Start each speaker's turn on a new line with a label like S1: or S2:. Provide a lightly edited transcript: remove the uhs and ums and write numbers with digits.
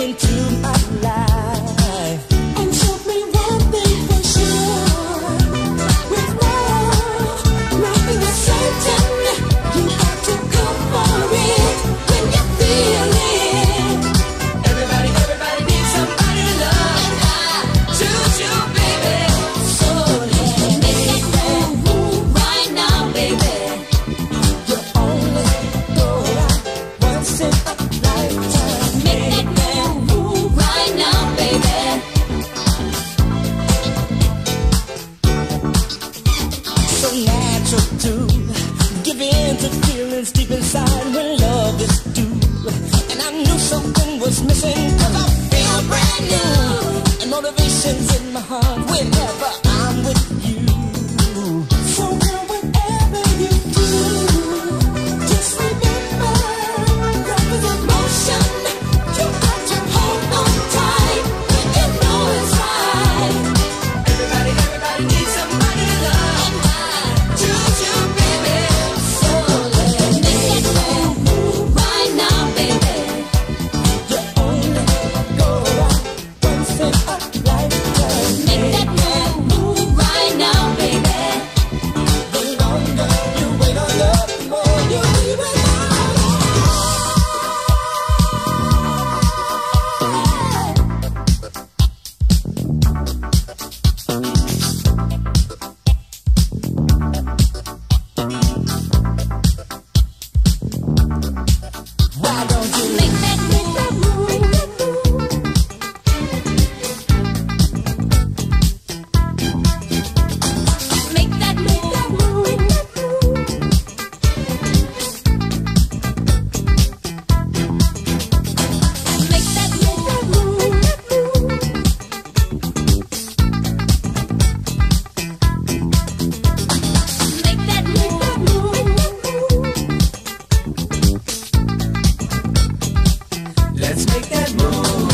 S1: into my life. And show me one thing for sure. With love, nothing is certain. You got to go for it when you feel it. Everybody needs somebody to love. And I choose you, baby. So let's make that move right now, baby. You only go out once in a lifetime. Make that move right now, baby. So natural to give in to feelings deep inside when love is due. And I knew something was missing, 'cause I feel brand new. And motivation's in my heart whenever I'm with you. So girl, whatever you do, just remember, love is emotion. You got to hold on tight when you know it's right. Everybody needs somebody to love. And I choose you, baby. So let's make that move right now, baby. You only go out once in a lifetime. Make that move right now, baby. The longer you wait on love, the more you leave it out. Why don't you make that move? Make that move. Make that move. Make that move. Let's make that move.